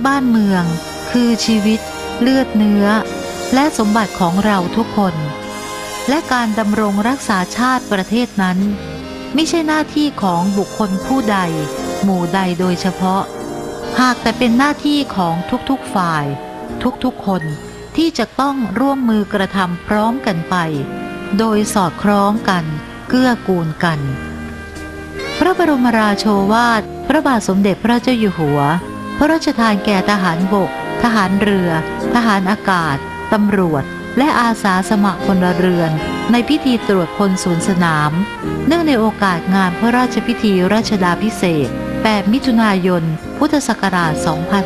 บ้านเมืองคือชีวิตเลือดเนื้อและสมบัติของเราทุกคนและการดำรงรักษาชาติประเทศนั้นไม่ใช่หน้าที่ของบุคคลผู้ใดหมู่ใดโดยเฉพาะหากแต่เป็นหน้าที่ของทุกๆฝ่ายทุกๆคนที่จะต้องร่วมมือกระทำพร้อมกันไปโดยสอดคล้องกันเกื้อกูลกันพระบรมราโชวาทพระบาทสมเด็จพระเจ้าอยู่หัวพระราชทานแก่ทหารบกทหารเรือทหารอากาศตำรวจและอาสาสมัครพลเรือนในพิธีตรวจพลศูนย์สนามเนื่องในโอกาสงานพระราชพิธีรัชดาภิเษก8 มิถุนายน พุทธศักราช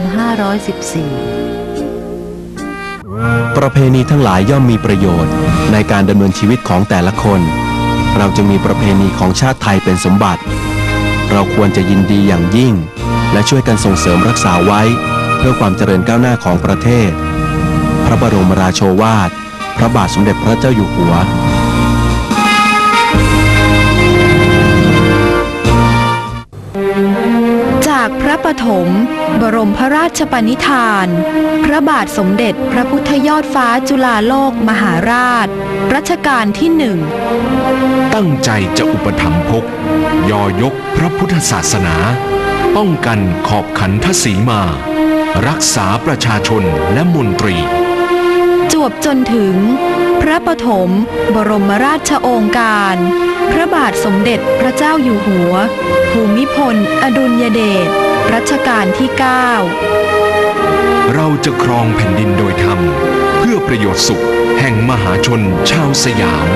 2514 ประเพณีทั้งหลายย่อมมีประโยชน์ในการดำเนินชีวิตของแต่ละคนเราจึงมีประเพณีของชาติไทยเป็นสมบัติเราควรจะยินดีอย่างยิ่งและช่วยกันส่งเสริมรักษาไว้เพื่อความเจริญก้าวหน้าของประเทศพระบรมราโชวาทพระบาทสมเด็จพระเจ้าอยู่หัวจากพระปฐมบรมพระราชปณิธานพระบาทสมเด็จพระพุทธยอดฟ้าจุฬาโลกมหาราชรัชกาลที่1 ตั้งใจจะอุปถัมภกยอยกพระพุทธศาสนาป้องกันขอบขันทศีมารักษาประชาชนและมนตรีจวบจนถึงพระปฐมบรมราชโองการพระบาทสมเด็จพระเจ้าอยู่หัวภูมิพลอดุลยเดชรัชกาลที่9 เราจะครองแผ่นดินโดยธรรมเพื่อประโยชน์สุขแห่งมหาชนชาวสยาม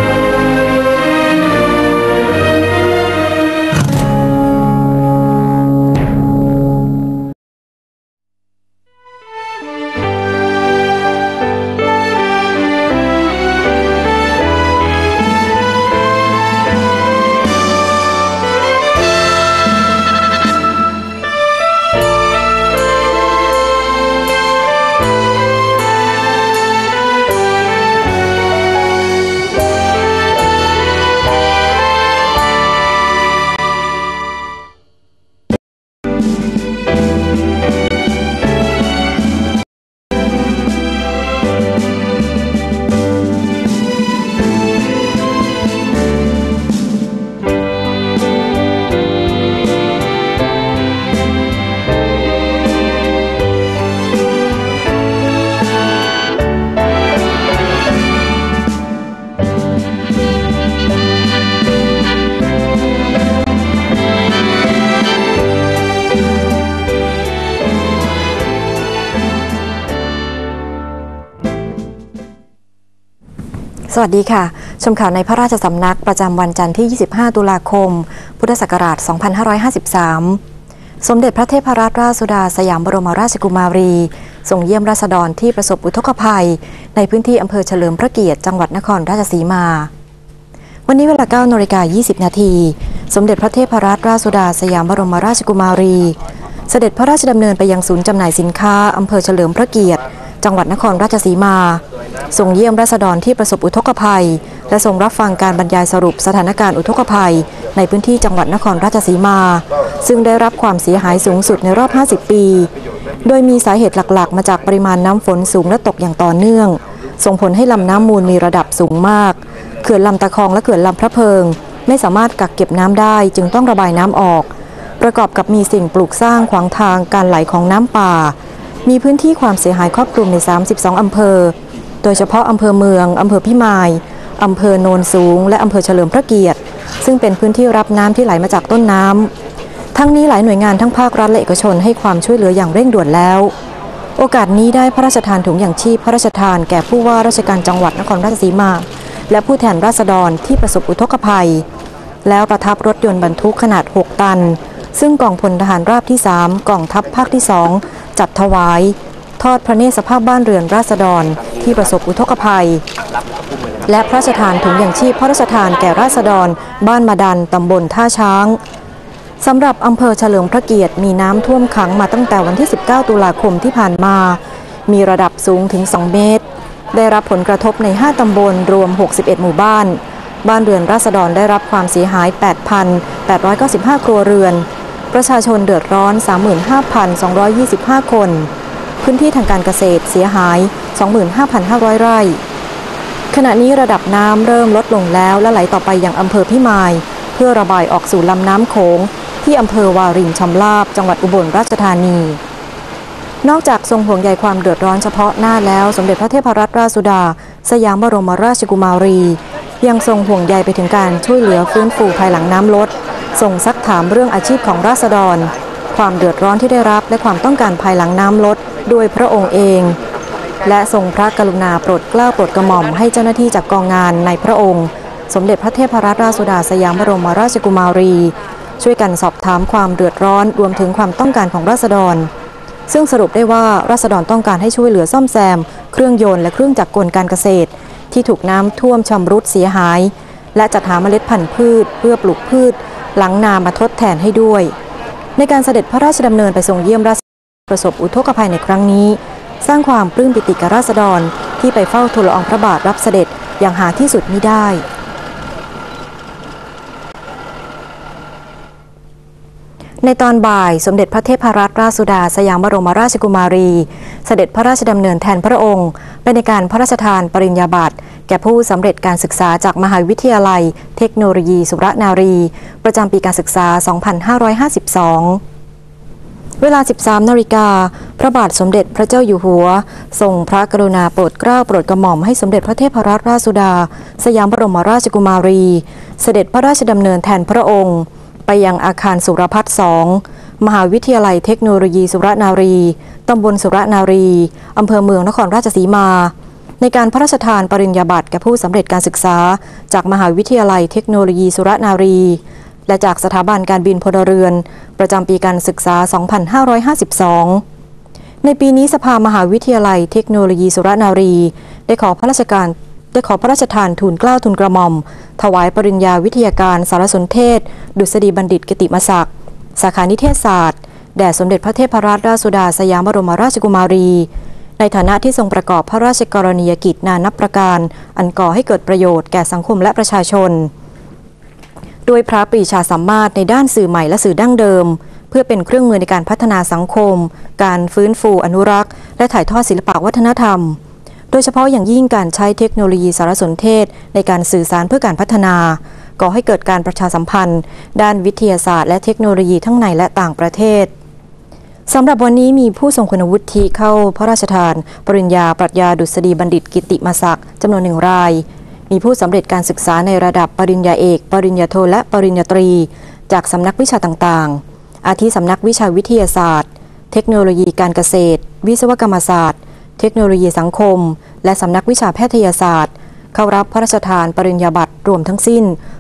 สวัสดีค่ะชมข่าวในพระราชสำนักประจำวันจันทร์ที่ 25 ตุลาคม พุทธศักราช 2553 สมเด็จพระเทพรัตนราชสุดาสยามบรมราชกุมารีทรงเยี่ยมราษฎรที่ประสบอุทกภัยในพื้นที่อำเภอเฉลิมพระเกียรติจังหวัดนครราชสีมาวันนี้เวลา 9:20 น.สมเด็จพระเทพรัตนราชสุดาสยามบรมราชกุมารีเสด็จพระราชดำเนินไปยังศูนย์จำหน่ายสินค้าอำเภอเฉลิมพระเกียรติจังหวัดนครราชสีมาทรงเยี่ยมราษฎรที่ประสบอุทกภัยและทรงรับฟังการบรรยายสรุปสถานการณ์อุทกภัยในพื้นที่จังหวัดนครราชสีมาซึ่งได้รับความเสียหายสูงสุดในรอบ 50 ปีโดยมีสาเหตุหลักๆมาจากปริมาณน้ำฝนสูงและตกอย่างต่อเนื่องส่งผลให้ลำน้ำมูลมีระดับสูงมากเขื่อนลำตะคองและเขื่อนลำพระเพิงไม่สามารถกักเก็บน้ำได้จึงต้องระบายน้ำออกประกอบกับมีสิ่งปลูกสร้างขวางทางการไหลของน้ำป่ามีพื้นที่ความเสียหายครอบคลุมใน32อำเภอโดยเฉพาะอำเภอเมืองอำเภอพิมายอำเภอโนนสูงและอำเภอเฉลิมพระเกียรติซึ่งเป็นพื้นที่รับน้ำที่ไหลมาจากต้นน้ำทั้งนี้หลายหน่วยงานทั้งภาครัฐและเอกชนให้ความช่วยเหลืออย่างเร่งด่วนแล้วโอกาสนี้ได้พระราชทานถุงยางชีพพระราชทานแก่ผู้ว่าราชการจังหวัดนครราชสีมาและผู้แทนราษฎรที่ประสบอุทกภัยแล้วประทับรถยนต์บรรทุกขนาด6 ตันซึ่งกองพลทหารราบที่3กองทัพภาคที่2จัดถวายทอดพระเนตรสภาพบ้านเรือนราษฎรที่ประสบอุทกภัยและพระราชทานถุงยางชีพพระราชทานแก่ราษฎรบ้านมาดันตำบลท่าช้างสำหรับอำเภอเฉลิมพระเกียรติมีน้ำท่วมขังมาตั้งแต่วันที่19 ตุลาคมที่ผ่านมามีระดับสูงถึง2 เมตรได้รับผลกระทบใน5 ตำบลรวม61 หมู่บ้านบ้านเรือนราษฎรได้รับความเสียหาย 8,895 ครัวเรือนประชาชนเดือดร้อน 35,225 คนพื้นที่ทางการเกษตรเสียหาย 25,500 ไร่ขณะนี้ระดับน้ำเริ่มลดลงแล้วและไหลต่อไปยังอำเภอพิมายเพื่อระบายออกสู่ลำน้ำโขงที่อำเภอวารินชำราบจังหวัดอุบลราชธานีนอกจากทรงห่วงใยความเดือดร้อนเฉพาะหน้าแล้วสมเด็จพระเทพรัตนราชสุดาสยามบรมราชกุมารียังทรงห่วงใยไปถึงการช่วยเหลือฟื้นฟูภายหลังน้ำลดทรงซักถามเรื่องอาชีพของราษฎรความเดือดร้อนที่ได้รับและความต้องการภายหลังน้ำลดด้วยพระองค์เองและทรงพระกรุณาโปรดเกล้าโปรดกระหม่อมให้เจ้าหน้าที่จากกองงานในพระองค์สมเด็จพระเทพรัตนราชสุดาสยามบรมราชกุมารีช่วยกันสอบถามความเดือดร้อนรวมถึงความต้องการของราษฎรซึ่งสรุปได้ว่าราษฎรต้องการให้ช่วยเหลือซ่อมแซมเครื่องยนต์และเครื่องจักรกลการเกษตรที่ถูกน้ำท่วมชำรุดเสียหายและจัดหาเมล็ดพันธุ์พืชเพื่อปลูกพืชหลังนามาทดแทนให้ด้วยในการเสด็จพระราชดำเนินไปทรงเยี่ยมราษฎรประสบอุทกภัยในครั้งนี้สร้างความปลื้มปิติแก่ราษฎรที่ไปเฝ้าทูลละอองพระบาทรับเสด็จอย่างหาที่สุดมิได้ในตอนบ่ายสมเด็จพระเทพรัตนราชสุดาสยามบรมราชกุมารีเสด็จพระราชดำเนินแทนพระองค์ไปในการพระราชทานปริญญาบัตรแก่ผู้สำเร็จการศึกษาจากมหาวิทยาลัยเทคโนโลยีสุรนารีประจำปีการศึกษา 2552 เวลา 13 นาฬิกาพระบาทสมเด็จพระเจ้าอยู่หัวทรงพระกรุณาโปรดเกล้าโปรดกระหม่อมให้สมเด็จพระเทพรัตนราชสุดาสยามบรมราชกุมารีเสด็จพระราชดำเนินแทนพระองค์ไปยังอาคารสุรพัฒน์ 2 มหาวิทยาลัยเทคโนโลยีสุรนารีตำบลสุรนารีอำเภอเมืองนครราชสีมาในการพระราชทานปริญญาบัตรแก่ผู้สำเร็จการศึกษาจากมหาวิทยาลัยเทคโนโลยีสุรนารีและจากสถาบันการบินพลเรือนประจำปีการศึกษา 2552 ในปีนี้สภามหาวิทยาลัยเทคโนโลยีสุรนารีได้ขอพระราชทานทูลเกล้าทูลกระหม่อมถวายปริญญาวิทยาการสารสนเทศดุษฎีบัณฑิตกิติมศักดิ์สาขานิเทศศาสตร์แด่สมเด็จพระเทพรัตนราชสุดาสยามบรมราชกุมารีในฐานะที่ทรงประกอบพระราชกรณียกิจนานับประการอันก่อให้เกิดประโยชน์แก่สังคมและประชาชนด้วยพระปรีชาสามารถในด้านสื่อใหม่และสื่อดั้งเดิมเพื่อเป็นเครื่องมือในการพัฒนาสังคมการฟื้นฟูอนุรักษ์และถ่ายทอดศิลปวัฒนธรรมโดยเฉพาะอย่างยิ่งการใช้เทคโนโลยีสารสนเทศในการสื่อสารเพื่อการพัฒนาก่อให้เกิดการประชาสัมพันธ์ด้านวิทยาศาสตร์และเทคโนโลยีทั้งในและต่างประเทศสำหรับวันนี้มีผู้ทรงคุณวุฒิเข้าพระราชทานปริญญาปรัชญาดุษฎีบัณฑิตกิติมศักดิ์จำนวน1 รายมีผู้สำเร็จการศึกษาในระดับปริญญาเอกปริญญาโทและปริญญาตรีจากสำนักวิชาต่างๆอาทิสำนักวิชาวิทยาศาสตร์เทคโนโลยีการเกษตรวิศวกรรมศาสตร์เทคโนโลยีสังคมและสำนักวิชาแพทยศาสตร์เข้ารับพระราชทานปริญญาบัตรรวมทั้งสิ้น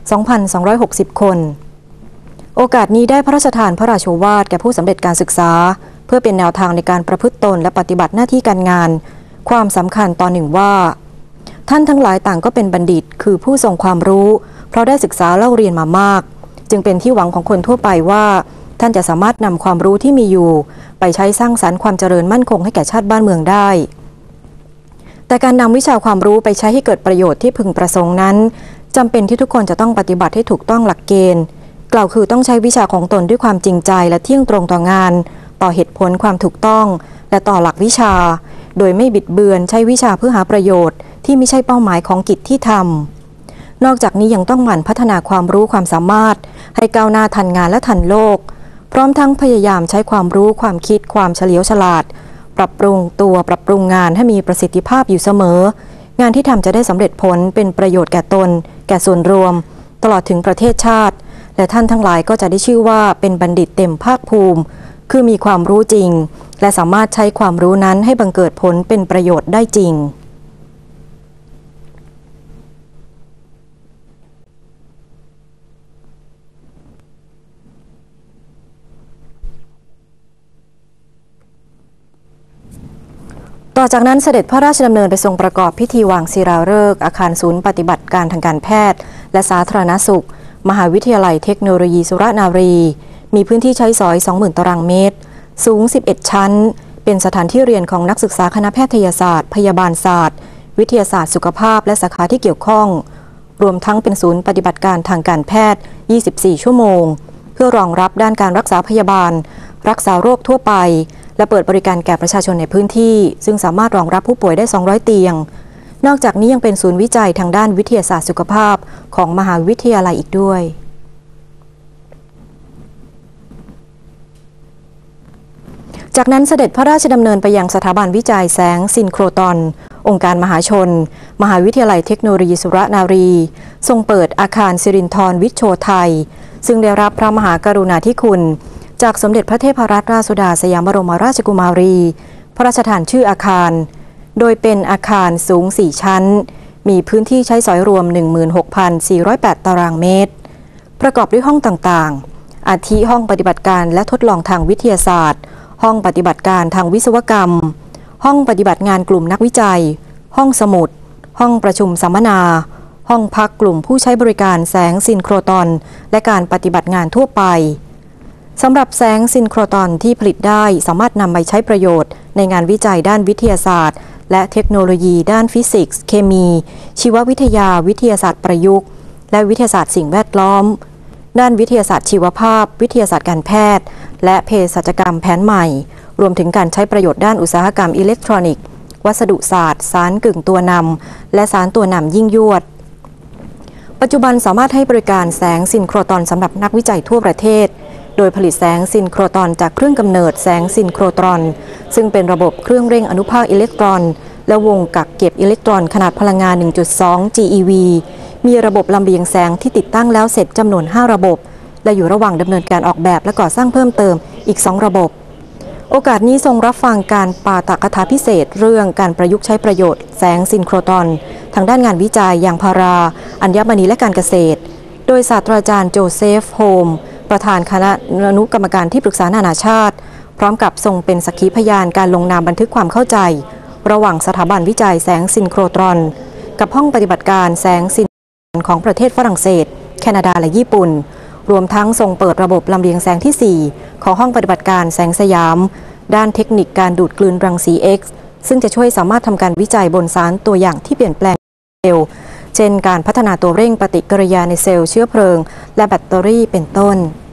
2,260 คนโอกาสนี้ได้พระราชทานพระราโชวาทแก่ผู้สำเร็จการศึกษาเพื่อเป็นแนวทางในการประพฤติตนและปฏิบัติหน้าที่การงานความสำคัญตอนหนึ่งว่าท่านทั้งหลายต่างก็เป็นบัณฑิตคือผู้ทรงความรู้เพราะได้ศึกษาเล่าเรียนมามากจึงเป็นที่หวังของคนทั่วไปว่าท่านจะสามารถนำความรู้ที่มีอยู่ไปใช้สร้างสรรค์ความเจริญมั่นคงให้แก่ชาติบ้านเมืองได้แต่การนำวิชาความรู้ไปใช้ให้เกิดประโยชน์ที่พึงประสงค์นั้นจำเป็นที่ทุกคนจะต้องปฏิบัติให้ถูกต้องหลักเกณฑ์กล่าวคือต้องใช้วิชาของตนด้วยความจริงใจและเที่ยงตรงต่องานต่อเหตุผลความถูกต้องและต่อหลักวิชาโดยไม่บิดเบือนใช้วิชาเพื่อหาประโยชน์ที่ไม่ใช่เป้าหมายของกิจที่ทำนอกจากนี้ยังต้องหมั่นพัฒนาความรู้ความสามารถให้ก้าวหน้าทันงานและทันโลกพร้อมทั้งพยายามใช้ความรู้ความคิดความเฉลียวฉลาดปรับปรุงตัวปรับปรุงงานให้มีประสิทธิภาพอยู่เสมองานที่ทำจะได้สำเร็จผลเป็นประโยชน์แก่ตนแก่ส่วนรวมตลอดถึงประเทศชาติและท่านทั้งหลายก็จะได้ชื่อว่าเป็นบัณฑิตเต็มภาคภูมิคือมีความรู้จริงและสามารถใช้ความรู้นั้นให้บังเกิดผลเป็นประโยชน์ได้จริงต่อจากนั้นเสด็จพระราชดำเนินไปทรงประกอบพิธีวางศิลาฤกษ์อาคารศูนย์ปฏิบัติการทางการแพทย์และสาธารณสุขมหาวิทยาลัยเทคโนโลยีสุรนารีมีพื้นที่ใช้สอย 20,000 ตารางเมตรสูง 11 ชั้นเป็นสถานที่เรียนของนักศึกษาคณะแพทยศาสตร์พยาบาลศาสตร์วิทยาศาสตร์สุขภาพและสาขาที่เกี่ยวข้องรวมทั้งเป็นศูนย์ปฏิบัติการทางการแพทย์ 24 ชั่วโมงเพื่อรองรับด้านการรักษาพยาบาลรักษาโรคทั่วไปและเปิดบริการแก่ประชาชนในพื้นที่ซึ่งสามารถรองรับผู้ป่วยได้ 200 เตียงนอกจากนี้ยังเป็นศูนย์วิจัยทางด้านวิทยาศาสตร์สุขภาพของมหาวิทยาลัยอีกด้วยจากนั้นเสด็จพระราชดำเนินไปยังสถาบันวิจัยแสงซินโครตอนองค์การมหาชนมหาวิทยาลัยเทคโนโลยีสุรนารีทรงเปิดอาคารสิรินธรวิชโชไทยซึ่งได้รับพระมหากรุณาธิคุณจากสมเด็จพระเทพรัตนราชสุดาสยามบรมราชกุมารีพระราชทานชื่ออาคารโดยเป็นอาคารสูง 4 ชั้นมีพื้นที่ใช้สอยรวม 16,408 ตารางเมตรประกอบด้วยห้องต่างๆอาทิห้องปฏิบัติการและทดลองทางวิทยาศาสตร์ห้องปฏิบัติการทางวิศวกรรมห้องปฏิบัติงานกลุ่มนักวิจัยห้องสมุดห้องประชุมสัมมนาห้องพักกลุ่มผู้ใช้บริการแสงซินโครตอนและการปฏิบัติงานทั่วไปสำหรับแสงซินโครตอนที่ผลิตได้สามารถนำไปใช้ประโยชน์ในงานวิจัยด้านวิทยาศาสตร์และเทคโนโลยีด้านฟิสิกส์เคมีชีววิทยาวิทยาศาสตร์ประยุกต์และวิทยาศาสตร์สิ่งแวดล้อมด้านวิทยาศาสตร์ชีวภาพวิทยาศาสตร์การแพทย์และเภสัชกรรมแผนใหม่รวมถึงการใช้ประโยชน์ด้านอุตสาหกรรมอิเล็กทรอนิกส์วัสดุศาสตร์สารกึ่งตัวนำและสารตัวนำยิ่งยวดปัจจุบันสามารถให้บริการแสงซินโครตอนสำหรับนักวิจัยทั่วประเทศโดยผลิตแสงซินโครตอนจากเครื่องกำเนิดแสงซินโครตรอนซึ่งเป็นระบบเครื่องเร่งอนุภาคอิเล็กตรอนและวงกักเก็บอิเล็กตรอนขนาดพลังงาน 1.2 GeV มีระบบลำเลียงแสงที่ติดตั้งแล้วเสร็จจำนวน 5 ระบบและอยู่ระหว่างดำเนินการออกแบบและก่อสร้างเพิ่มเติมอีก 2 ระบบโอกาสนี้ทรงรับฟังการปาฐกถาพิเศษเรื่องการประยุกต์ใช้ประโยชน์แสงซินโครตอนทางด้านงานวิจัยยางพาราอัญมณีและการเกษตรโดยศาสตราจารย์โจเซฟโฮมประธานคณะอนุกรรมการที่ปรึกษานานาชาติพร้อมกับทรงเป็นสักขีพยานการลงนามบันทึกความเข้าใจระหว่างสถาบันวิจัยแสงซินโครตอนกับห้องปฏิบัติการแสงซินของประเทศฝรั่งเศสแคนาดาและญี่ปุ่นรวมทั้งทรงเปิดระบบลำเลียงแสงที่ 4ของห้องปฏิบัติการแสงสยามด้านเทคนิคการดูดกลืนรังสี X ซึ่งจะช่วยสามารถทำการวิจัยบนสารตัวอย่างที่เปลี่ยนแปลงเร็วเช่นการพัฒนาตัวเร่งปฏิกิริยาในเซลล์เชื้อเพลิงและแบตเตอรี่เป็นต้น